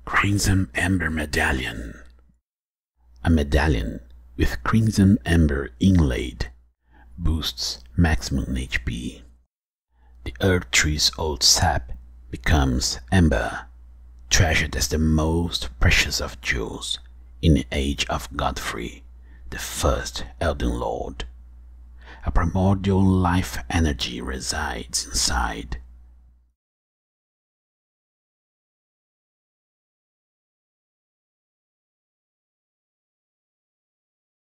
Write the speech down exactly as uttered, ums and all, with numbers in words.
Crimson Ember Medallion. A medallion with crimson ember inlaid boosts maximum H P. The Erdtree's old sap becomes ember, treasured as the most precious of jewels in the age of Godfrey, the first Elden Lord. A primordial life energy resides inside,